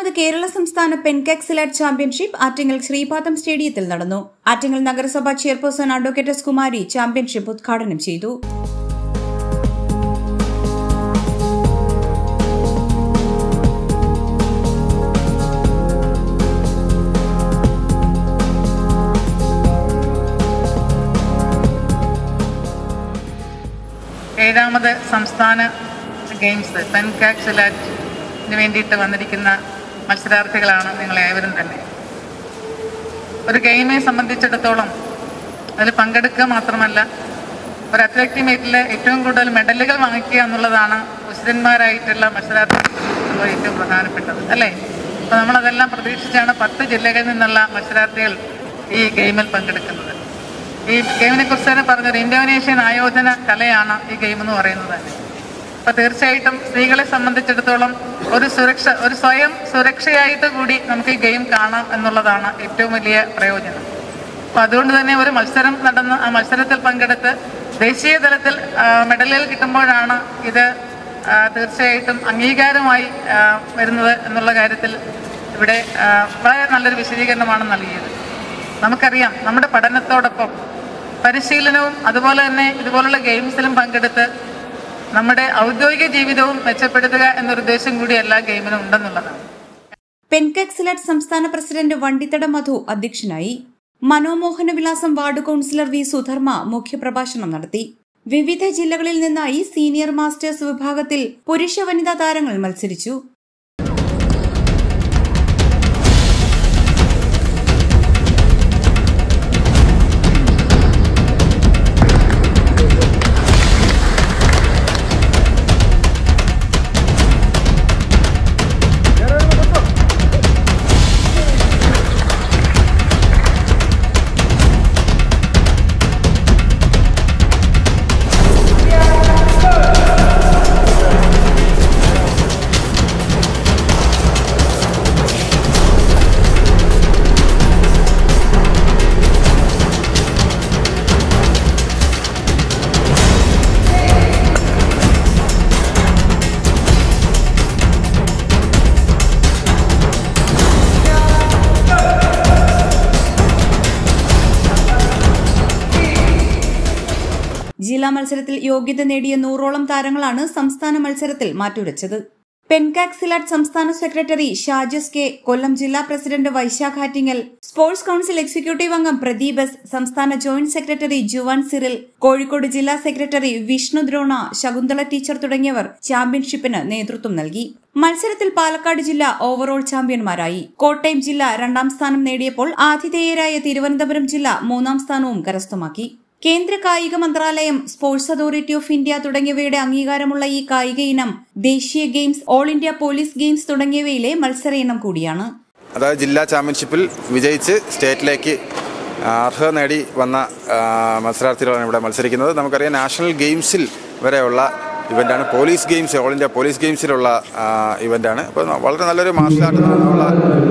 പതിമൂന്നാമത് കേരള സംസ്ഥാന pencak silat championship Attingal Sreepadam സ്റ്റേഡിയത്തിൽ നടന്നു. ആറ്റിങ്ങൽ നഗരസഭാ chairperson advocate S Kumari championship ഉദ്ഘാടനം ചെയ്തു. ഏഴാമത് സംസ്ഥാന ഗെയിംസ് പെൻകാക് സിലാറ്റിന് വേണ്ടിയിട്ട് വന്നിരിക്കുന്ന മത്സരാർത്ഥികളാണ് നിങ്ങളേവരും തന്നെ. ഒരു ഗെയിമിനെ സംബന്ധിച്ചിടത്തോളം അതിൽ പങ്കെടുക്കുക മാത്രമല്ല, ഒരു അത്ലറ്റിക് മീറ്റിൽ ഏറ്റവും കൂടുതൽ മെഡലുകൾ വാങ്ങിക്കുക എന്നുള്ളതാണ് ഉശിരന്മാരായിട്ടുള്ള മത്സരാർത്ഥികൾ ഏറ്റവും പ്രധാനപ്പെട്ടത്, അല്ലേ? അപ്പോൾ നമ്മളതെല്ലാം പ്രതീക്ഷിച്ചാണ് 10 ജില്ലകളിൽ നിന്നുള്ള മത്സരാർത്ഥികൾ ഈ ഗെയിമിൽ പങ്കെടുക്കുന്നത്. ഈ ഗെയിമിനെ കുറിച്ച് തന്നെ പറഞ്ഞൊരു ഇന്തോനേഷ്യൻ ആയോധന കലയാണ് ഈ ഗെയിം എന്ന് പറയുന്നത് തന്നെ. അപ്പോൾ തീർച്ചയായിട്ടും സ്ത്രീകളെ സംബന്ധിച്ചിടത്തോളം ഒരു സ്വയം സുരക്ഷയായിട്ട് കൂടി നമുക്ക് ഈ ഗെയിം കാണാം എന്നുള്ളതാണ് ഏറ്റവും വലിയ പ്രയോജനം. അപ്പോൾ അതുകൊണ്ട് തന്നെ ഒരു മത്സരം നടന്ന് ആ മത്സരത്തിൽ പങ്കെടുത്ത് ദേശീയ തലത്തിൽ മെഡലുകൾ കിട്ടുമ്പോഴാണ് ഇത് തീർച്ചയായിട്ടും അംഗീകാരമായി വരുന്നത് എന്നുള്ള കാര്യത്തിൽ ഇവിടെ വളരെ നല്ലൊരു വിശദീകരണമാണ് നൽകിയത്. നമുക്കറിയാം, നമ്മുടെ പഠനത്തോടൊപ്പം പരിശീലനവും അതുപോലെ തന്നെ ഇതുപോലുള്ള ഗെയിംസിലും പങ്കെടുത്ത് നമ്മുടെ ഔദ്യോഗിക ജീവിതവും മെച്ചപ്പെടുത്തുക എന്നൊരു ഉദ്ദേശം കൂടി എല്ലാ ഗെയിമിനും ഉണ്ടെന്നുള്ളതാണ്. പെൻകാക് സിലാറ്റ് സംസ്ഥാന പ്രസിഡന്റ് വണ്ടിത്തട മധു അധ്യക്ഷനായി. മനോമോഹന വിലാസം വാർഡ് കൌൺസിലർ വി സുധർമ്മ മുഖ്യപ്രഭാഷണം നടത്തി. വിവിധ ജില്ലകളിൽ നിന്നായി സീനിയർ മാസ്റ്റേഴ്സ് വിഭാഗത്തിൽ പുരുഷ വനിതാ താരങ്ങൾ മത്സരിച്ചു. ജില്ലാ മത്സരത്തിൽ യോഗ്യത നേടിയ 100ഓളം താരങ്ങളാണ് സംസ്ഥാന മത്സരത്തിൽ മാറ്റുരച്ചത്. പെൻകാക് സിലാറ്റ് സംസ്ഥാന സെക്രട്ടറി ഷാജസ് കെ, കൊല്ലം ജില്ലാ president Vaishakh Attingal, sports council executive അംഗം പ്രദീപ് എസ്, സംസ്ഥാന joint secretary Juan Cyril, Kozhikode ജില്ലാ സെക്രട്ടറി വിഷ്ണു ദ്രോണ, ശകുന്തള ടീച്ചർ തുടങ്ങിയവർ ചാമ്പ്യൻഷിപ്പിന് നേതൃത്വം നൽകി. മത്സരത്തിൽ പാലക്കാട് ജില്ല ഓവറോൾ ചാമ്പ്യന്മാരായി. കോട്ടയം ജില്ല 2ാം സ്ഥാനം നേടിയപ്പോൾ ആതിഥേയരായ തിരുവനന്തപുരം ജില്ല 3ാം സ്ഥാനവും കരസ്ഥമാക്കി. കേന്ദ്ര കായിക മന്ത്രാലയം, സ്പോർട്സ് അതോറിറ്റി ഓഫ് ഇന്ത്യ തുടങ്ങിയവയുടെ അംഗീകാരമുള്ള ഈ കായിക ഇനം ദേശീയ games, all India police games തുടങ്ങിയവയിലെ മത്സര ഇനം കൂടിയാണ്. അതായത് ജില്ലാ ചാമ്പ്യൻഷിപ്പിൽ വിജയിച്ച് സ്റ്റേറ്റിലേക്ക് അർഹത നേടി വന്ന മത്സരാർത്ഥികളാണ് ഇവിടെ മത്സരിക്കുന്നത്. നമുക്കറിയാം, നാഷണൽ ഗെയിംസിൽ വരെയുള്ള ഇവൻ്റാണ് police games, all India police ഗെയിംസിലുള്ള ഇവൻ്റാണ്. അപ്പോൾ വളരെ നല്ലൊരു മാർഷൽ ആർട്ട് എന്നുള്ള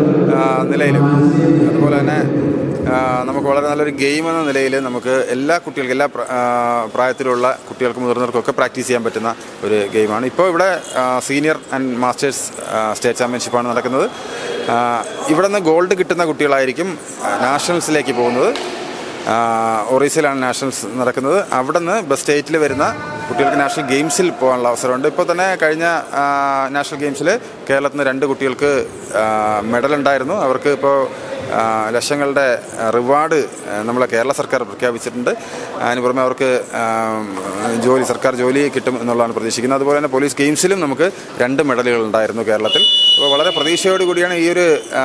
നിലയിലും അതുപോലെ തന്നെ നമുക്ക് വളരെ നല്ലൊരു ഗെയിം എന്ന നിലയിൽ നമുക്ക് എല്ലാ കുട്ടികൾക്കും, എല്ലാ പ്രായത്തിലുള്ള കുട്ടികൾക്കും മുതിർന്നവർക്കൊക്കെ പ്രാക്ടീസ് ചെയ്യാൻ പറ്റുന്ന ഒരു ഗെയിമാണ്. ഇപ്പോൾ ഇവിടെ സീനിയർ ആൻഡ് മാസ്റ്റേഴ്സ് സ്റ്റേറ്റ് ചാമ്പ്യൻഷിപ്പാണ് നടക്കുന്നത്. ഇവിടെ നിന്ന് ഗോൾഡ് കിട്ടുന്ന കുട്ടികളായിരിക്കും നാഷണൽസിലേക്ക് പോകുന്നത്. ഒറീസയിലാണ് നാഷണൽസ് നടക്കുന്നത്. അവിടെ നിന്ന് സ്റ്റേറ്റിൽ വരുന്ന കുട്ടികൾക്ക് നാഷണൽ ഗെയിംസിൽ പോകാനുള്ള അവസരമുണ്ട്. ഇപ്പോൾ തന്നെ കഴിഞ്ഞ നാഷണൽ ഗെയിംസിൽ കേരളത്തിൽ നിന്ന് 2 കുട്ടികൾക്ക് മെഡൽ ഉണ്ടായിരുന്നു. അവർക്ക് ഇപ്പോൾ ലക്ഷങ്ങളുടെ റിവാർഡ് നമ്മളെ കേരള സർക്കാർ പ്രഖ്യാപിച്ചിട്ടുണ്ട്. അതിന് പുറമെ അവർക്ക് സർക്കാർ ജോലി കിട്ടും എന്നുള്ളതാണ് പ്രതീക്ഷിക്കുന്നത്. അതുപോലെ തന്നെ പോലീസ് ഗെയിംസിലും നമുക്ക് 2 മെഡലുകൾ ഉണ്ടായിരുന്നു കേരളത്തിൽ. അപ്പോൾ വളരെ പ്രതീക്ഷയോടുകൂടിയാണ് ഈ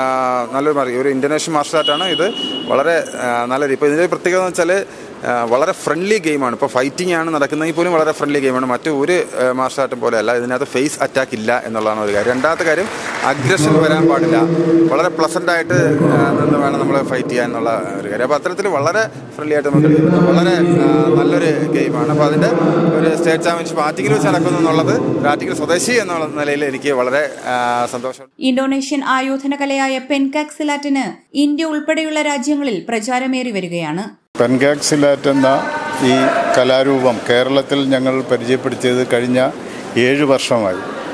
ഒരു ഇൻ്റർനാഷണൽ മാർഷൽ ആർട്ടാണ് ഇത്. വളരെ നല്ലൊരു, ഇപ്പോൾ ഇതിൻ്റെ പ്രത്യേകത എന്ന് വെച്ചാൽ വളരെ ഫ്രണ്ട്ലി ഗെയിമാണ്. ഇപ്പോൾ ഫൈറ്റിംഗ് ആണ് നടക്കുന്നതെങ്കിൽ പോലും വളരെ ഫ്രണ്ട്ലി ഗെയിമാണ്. മറ്റു ഒരു മാർഷൽ ആർട്ടും പോലെയല്ല. ഇതിനകത്ത് ഫേസ് അറ്റാക്ക് ഇല്ല എന്നുള്ളതാണ് ഒരു കാര്യം. രണ്ടാമത്തെ കാര്യം, അഗ്രഷൻ വരാൻ പാടില്ല. വളരെ പ്ലസൻ്റായിട്ട് നിന്ന് വേണം നമ്മൾ ഫൈറ്റ് ചെയ്യാൻ എന്നുള്ള ഒരു കാര്യം. അപ്പോൾ അത്തരത്തിൽ വളരെ ഫ്രണ്ട്ലി ആയിട്ട് നമുക്ക് വളരെ നല്ലൊരു ഗെയിമാണ്. അപ്പോൾ അതിൻ്റെ ഒരു സ്റ്റേറ്റ് ചാമ്പ്യൻഷിപ്പ് ആറ്റിങ്ങൽ വെച്ച് നടക്കുന്നു എന്നുള്ളത് ആറ്റിങ്ങൽ സ്വദേശി എന്നുള്ള നിലയിൽ എനിക്ക് വളരെ സന്തോഷം. ഇന്തോനേഷ്യൻ ആയോധന കലയായ പെൻകാക് സിലാറ്റിന് ഇന്ത്യ ഉൾപ്പെടെയുള്ള രാജ്യങ്ങളിൽ പ്രചാരമേറി വരികയാണ്. പെൻകാക് സിലാറ്റ് എന്ന ഈ കലാരൂപം കേരളത്തിൽ ഞങ്ങൾ പരിചയപ്പെടുത്തിയത് കഴിഞ്ഞ 7 വർഷമായി.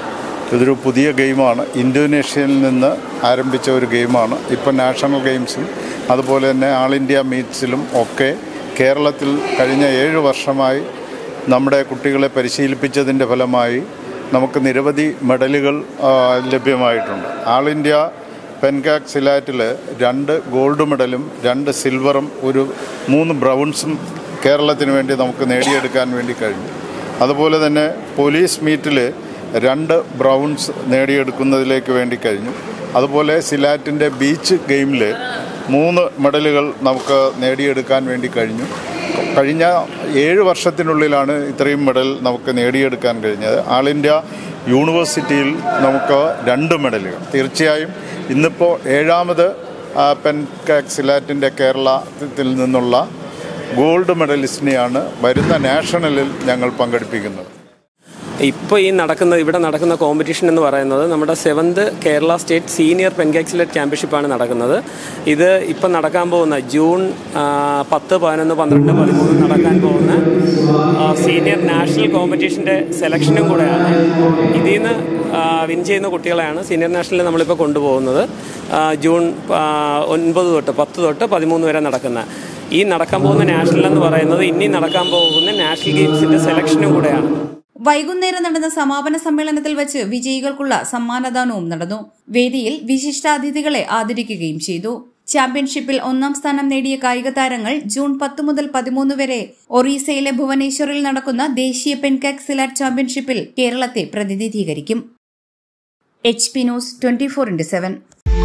ഇതൊരു പുതിയ ഗെയിമാണ്. ഇന്തോനേഷ്യയിൽ നിന്ന് ആരംഭിച്ച ഒരു ഗെയിമാണ്. ഇപ്പം നാഷണൽ ഗെയിംസും അതുപോലെ തന്നെ ആൾ ഇന്ത്യ മീറ്റ്സിലും ഒക്കെ കേരളത്തിൽ കഴിഞ്ഞ 7 വർഷമായി നമ്മുടെ കുട്ടികളെ പരിശീലിപ്പിച്ചതിൻ്റെ ഫലമായി നമുക്ക് നിരവധി മെഡലുകൾ ലഭ്യമായിട്ടുണ്ട്. ആൾ ഇന്ത്യ പെൻകാക്സിലാറ്റിൽ 2 ഗോൾഡ് മെഡലും 2 സിൽവറും 3 ബ്രൗൺസും കേരളത്തിന് വേണ്ടി നമുക്ക് നേടിയെടുക്കാൻ വേണ്ടി കഴിഞ്ഞു. അതുപോലെ തന്നെ പോലീസ് മീറ്റിൽ 2 ബ്രൗൺസ് നേടിയെടുക്കുന്നതിലേക്ക് വേണ്ടി കഴിഞ്ഞു. അതുപോലെ സിലാറ്റിൻ്റെ ബീച്ച് ഗെയിമിൽ 3 മെഡലുകൾ നമുക്ക് നേടിയെടുക്കാൻ വേണ്ടി കഴിഞ്ഞു. കഴിഞ്ഞ 7 വർഷത്തിനുള്ളിലാണ് ഇത്രയും മെഡൽ നമുക്ക് നേടിയെടുക്കാൻ കഴിഞ്ഞത്. ആൾ ഇന്ത്യ യൂണിവേഴ്സിറ്റിയിൽ നമുക്ക് 2 മെഡലുകൾ. തീർച്ചയായും ഇന്നിപ്പോൾ 7ാമത് പെൻകാക്സിലാറ്റിൻ്റെ കേരളത്തിൽ നിന്നുള്ള ഗോൾഡ് മെഡലിസ്റ്റിനെയാണ് വരുന്ന നാഷണലിൽ ഞങ്ങൾ പങ്കെടുപ്പിക്കുന്നത്. ഇപ്പോൾ ഇവിടെ നടക്കുന്ന കോമ്പറ്റീഷൻ എന്ന് പറയുന്നത് നമ്മുടെ 7th Kerala state senior pencak silat ചാമ്പ്യൻഷിപ്പാണ് നടക്കുന്നത്. ഇത് ഇപ്പം നടക്കാൻ പോകുന്ന ജൂൺ 10, 11, 12, 13 നടക്കാൻ പോകുന്ന സീനിയർ നാഷണൽ കോമ്പറ്റീഷൻ്റെ സെലക്ഷനും കൂടെയാണ്. ഇതിൽ നിന്ന് വിൻ ചെയ്യുന്ന കുട്ടികളെയാണ് സീനിയർ നാഷണലിൽ നമ്മളിപ്പോൾ കൊണ്ടുപോകുന്നത്. ജൂൺ 9 തൊട്ട് 10 തൊട്ട് 13 വരെ നടക്കുന്ന ഈ നടക്കാൻ പോകുന്ന നാഷണൽ എന്ന് പറയുന്നത് ഇനി നടക്കാൻ പോകുന്ന നാഷണൽ ഗെയിംസിൻ്റെ സെലക്ഷനും കൂടെയാണ്. വൈകുന്നേരം നടന്ന സമാപന സമ്മേളനത്തിൽ വെച്ച് വിജയികൾക്കുള്ള സമ്മാനദാനവും നടന്നു. വേദിയിൽ വിശിഷ്ടാതിഥികളെ ആദരിക്കുകയും ചെയ്തു. ചാമ്പ്യൻഷിപ്പിൽ 1ാം സ്ഥാനം നേടിയ കായിക താരങ്ങൾ ജൂൺ 10 മുതൽ 13 വരെ ഒറീസയിലെ ഭുവനേശ്വറിൽ നടക്കുന്ന ദേശീയ പെൻകാക്സിലാറ്റ് ചാമ്പ്യൻഷിപ്പിൽ കേരളത്തെ പ്രതിനിധീകരിക്കും. HP news 24/7.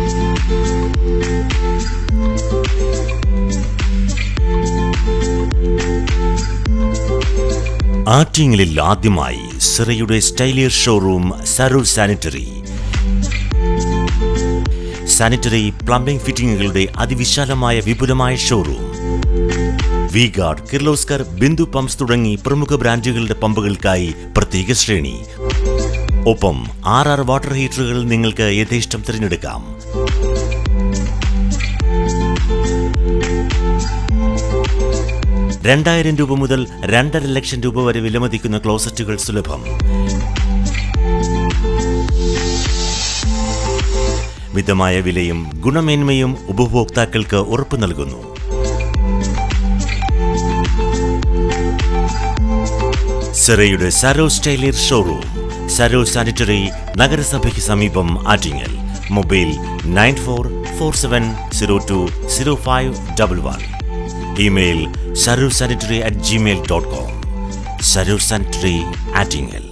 ആറ്റിങ്ങലിൽ ആദ്യമായി സിറയുടെ സ്റ്റൈലിയർ ഷോറൂം സരൂർ സാനിറ്ററി പ്ലംബിംഗ് ഫിറ്റിംഗുകളുടെ അതിവിശാലമായ വിപുലമായ ഷോറൂം. വി-ഗാർഡ്, കിർലോസ്കർ, ബിന്ദു പമ്പ്സ് തുടങ്ങി പ്രമുഖ ബ്രാൻഡുകളുടെ പമ്പുകൾക്കായി പ്രത്യേക ശ്രേണി. ഒപ്പം 6 വാട്ടർ ഹീറ്ററുകൾ നിങ്ങൾക്ക് യഥേഷ്ടം തിരഞ്ഞെടുക്കാം. ₹2,000 മുതൽ ₹2,50,000 വരെ വിലമതിക്കുന്ന ക്ലോസറ്റുകൾ സുലഭം. മിതമായ വിലയും ഗുണമേന്മയും ഉപഭോക്താക്കൾക്ക് ഉറപ്പു നൽകുന്നു. സിറയുടെ സരോ സ്റ്റൈലിയർ ഷോറൂം, സരോ സാനിറ്ററി, നഗരസഭയ്ക്ക് സമീപം, Attingal. Mobile 9447020511. Email sarursanitary@gmail.com. Sarur Sanitary, Attingel.